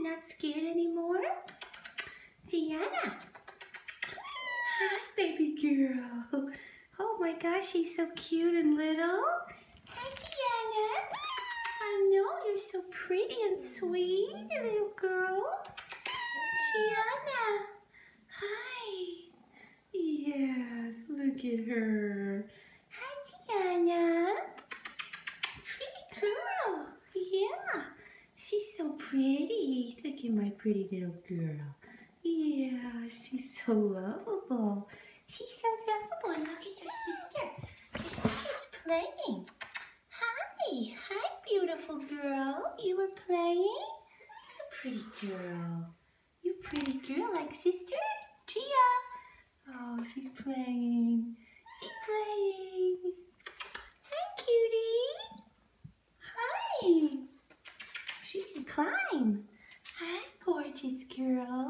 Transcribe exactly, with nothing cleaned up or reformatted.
not scared anymore? Gianna. Hi, baby girl. Oh my gosh, she's so cute and little. Hi, Gianna. I know, you're so pretty and sweet, little girl. Gianna. Hi. Yes, look at her. Hi, Gianna. Pretty girl. Yeah. She's so pretty. Look at my pretty little girl. Yeah, she's so lovable. She's so lovable. And look at your sister. Your sister's playing. Hi. Hi, beautiful girl. You were playing? You pretty girl. You pretty girl like sister? Gia. Oh, she's playing. She's playing. Hi, cutie. Hi. She can climb. Hi, gorgeous girl.